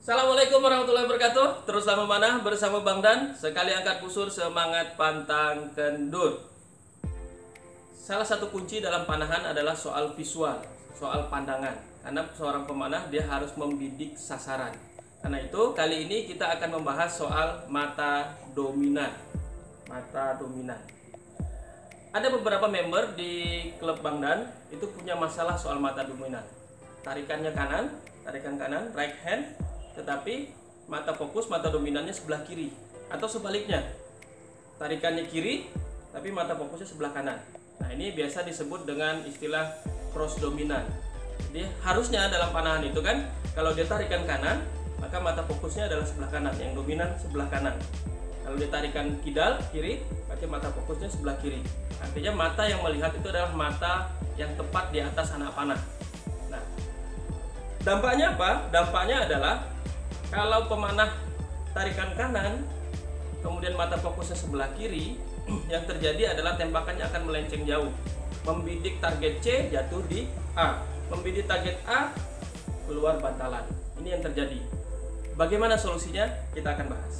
Assalamualaikum warahmatullahi wabarakatuh. Teruslah memanah bersama Bang Dan. Sekali angkat busur, semangat pantang kendur. Salah satu kunci dalam panahan adalah soal visual, soal pandangan. Karena seorang pemanah dia harus membidik sasaran. Karena itu kali ini kita akan membahas soal mata dominan. Mata dominan. Ada beberapa member di klub Bang Dan itu punya masalah soal mata dominan. Tarikan kanan, right hand. Tetapi mata fokus, mata dominannya sebelah kiri, atau sebaliknya, tarikannya kiri tapi mata fokusnya sebelah kanan. Nah, ini biasa disebut dengan istilah cross dominan. Jadi harusnya dalam panahan itu kan, kalau dia tarikan kanan maka mata fokusnya adalah sebelah kanan, yang dominan sebelah kanan. Kalau dia tarikan kidal kiri, berarti mata fokusnya sebelah kiri. Artinya mata yang melihat itu adalah mata yang tepat di atas anak panah. Nah, dampaknya apa? Dampaknya adalah kalau pemanah tarikan kanan, kemudian mata fokusnya sebelah kiri, yang terjadi adalah tembakannya akan melenceng jauh. Membidik target C, jatuh di A. Membidik target A, keluar bantalan. Ini yang terjadi. Bagaimana solusinya? Kita akan bahas.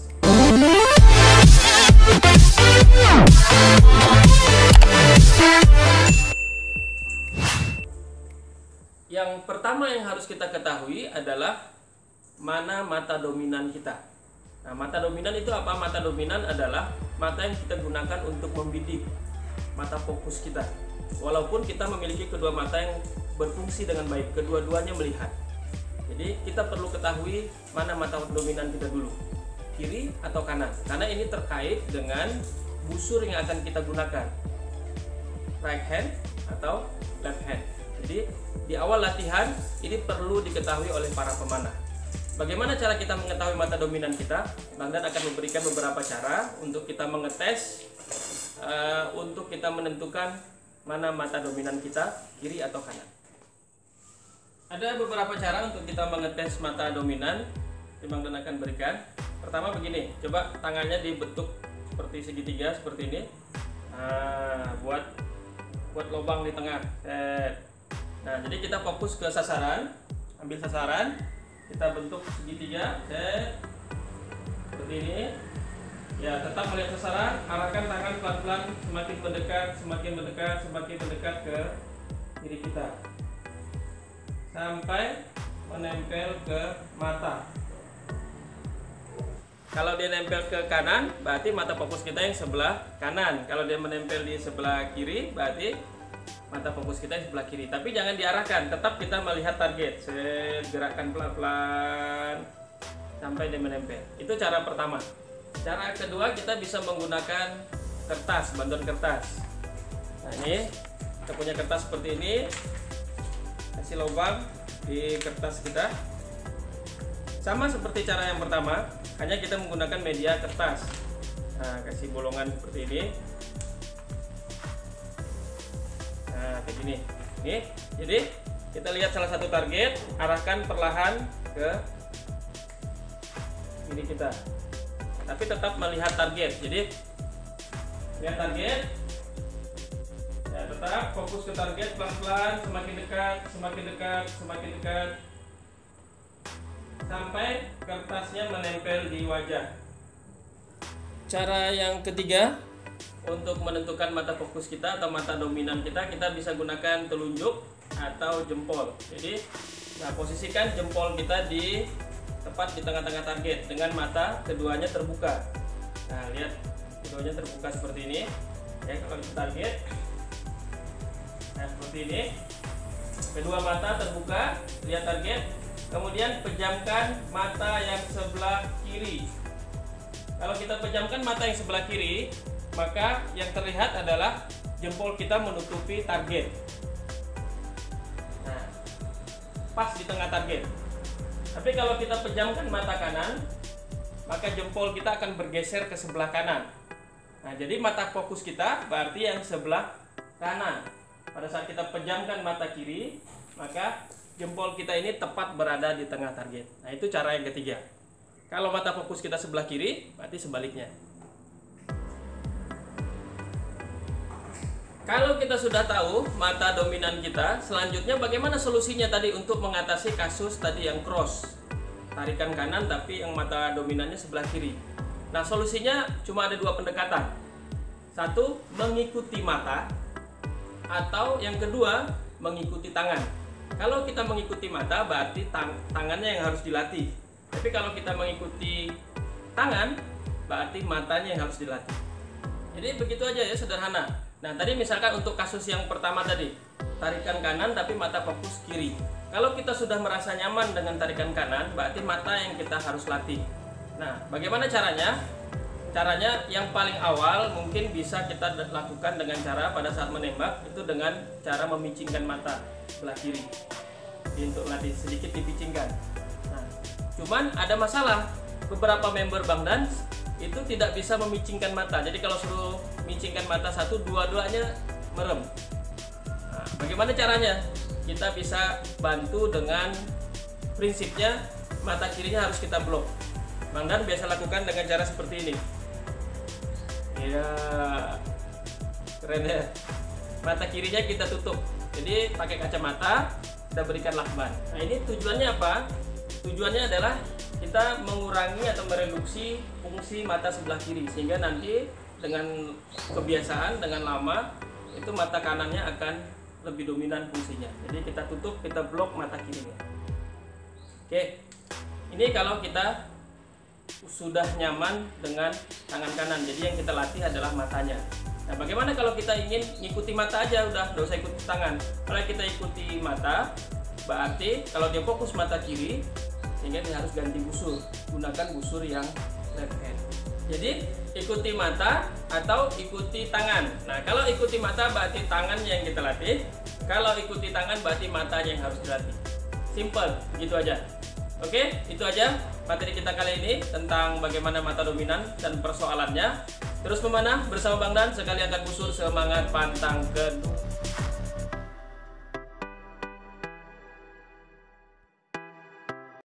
Yang pertama yang harus kita ketahui adalah mana mata dominan kita. Nah, mata dominan itu apa? Mata dominan adalah mata yang kita gunakan untuk membidik, mata fokus kita. Walaupun kita memiliki kedua mata yang berfungsi dengan baik, kedua-duanya melihat. Jadi kita perlu ketahui mana mata dominan kita dulu, kiri atau kanan, karena ini terkait dengan busur yang akan kita gunakan, right hand atau left hand. Jadi di awal latihan ini perlu diketahui oleh para pemanah. Bagaimana cara kita mengetahui mata dominan kita? Bang Dan akan memberikan beberapa cara untuk kita mengetes, untuk kita menentukan mana mata dominan kita, kiri atau kanan. Ada beberapa cara untuk kita mengetes mata dominan yang Bang Dan akan berikan. Pertama begini, coba tangannya dibentuk seperti segitiga seperti ini. Nah, buat lubang di tengah. Nah, jadi kita fokus ke sasaran, ambil sasaran, kita bentuk segitiga, seperti ini. Ya, tetap melihat sasaran, arahkan tangan pelan-pelan semakin mendekat ke diri kita, sampai menempel ke mata. Kalau dia nempel ke kanan, berarti mata fokus kita yang sebelah kanan. Kalau dia menempel di sebelah kiri, berarti mata fokus kita yang sebelah kiri. Tapi jangan diarahkan, tetap kita melihat target. Gerakan pelan-pelan sampai dia menempel. Itu cara pertama. Cara kedua, kita bisa menggunakan kertas, bantuan kertas. Nah, ini kita punya kertas seperti ini. Kasih lubang di kertas kita. Sama seperti cara yang pertama, hanya kita menggunakan media kertas. Nah, kasih bolongan seperti ini. Nah, kayak gini. Nih, jadi kita lihat salah satu target, arahkan perlahan ke diri kita. Tapi tetap melihat target. Jadi lihat target. Ya, tetap fokus ke target pelan-pelan, semakin dekat, sampai kertasnya menempel di wajah. Cara yang ketiga, untuk menentukan mata fokus kita atau mata dominan kita bisa gunakan telunjuk atau jempol. Jadi, nah, posisikan jempol kita di tepat di tengah-tengah target dengan mata keduanya terbuka. Nah, lihat keduanya terbuka seperti ini. Ya, kalau di target, nah seperti ini. Kedua mata terbuka, lihat target. Kemudian pejamkan mata yang sebelah kiri. Kalau kita pejamkan mata yang sebelah kiri, maka yang terlihat adalah jempol kita menutupi target. Nah, pas di tengah target. Tapi kalau kita pejamkan mata kanan, maka jempol kita akan bergeser ke sebelah kanan. Nah, jadi mata fokus kita berarti yang sebelah kanan. Pada saat kita pejamkan mata kiri, maka jempol kita ini tepat berada di tengah target. Nah, itu cara yang ketiga. Kalau mata fokus kita sebelah kiri, berarti sebaliknya. Kalau kita sudah tahu mata dominan kita, selanjutnya bagaimana solusinya tadi untuk mengatasi kasus tadi yang cross. tarikan kanan tapi yang mata dominannya sebelah kiri. Nah, solusinya cuma ada dua pendekatan. Satu, mengikuti mata, atau yang kedua, mengikuti tangan. Kalau kita mengikuti mata, berarti tangannya yang harus dilatih. Tapi kalau kita mengikuti tangan, berarti matanya yang harus dilatih. Jadi begitu aja ya, sederhana. Nah, tadi misalkan untuk kasus yang pertama tadi, tarikan kanan tapi mata fokus kiri. Kalau kita sudah merasa nyaman dengan tarikan kanan, berarti mata yang kita harus latih. Nah, bagaimana caranya? Caranya yang paling awal mungkin bisa kita lakukan dengan cara pada saat menembak itu dengan cara memicingkan mata sebelah kiri. Untuk latih sedikit dipicingkan. Nah, cuman ada masalah. Beberapa member Bang Dan itu tidak bisa memicingkan mata. Jadi kalau suruh micingkan mata satu, dua-duanya merem. Nah, bagaimana caranya? Kita bisa bantu dengan prinsipnya mata kirinya harus kita blok. Bang Dan biasa lakukan dengan cara seperti ini. Ya, keren ya. Mata kirinya kita tutup. Jadi pakai kacamata, kita berikan lakban. Nah, ini tujuannya apa? Tujuannya adalah kita mengurangi atau mereduksi fungsi mata sebelah kiri, sehingga nanti dengan kebiasaan, dengan lama itu mata kanannya akan lebih dominan fungsinya. Jadi kita tutup, kita blok mata kirinya. Oke, ini kalau kita sudah nyaman dengan tangan kanan, jadi yang kita latih adalah matanya. Nah, bagaimana kalau kita ingin ngikuti mata aja, udah nggak usah ikuti tangan. Kalau kita ikuti mata, berarti kalau dia fokus mata kiri, sehingga dia harus ganti busur, gunakan busur yang left hand. Jadi ikuti mata atau ikuti tangan. Nah, kalau ikuti mata berarti tangannya yang kita latih. Kalau ikuti tangan berarti matanya yang harus dilatih. Simple, gitu aja. Oke, itu aja materi kita kali ini tentang bagaimana mata dominan dan persoalannya. Terus memanah bersama Bang Dan, sekali angkat busur, semangat pantang kendor.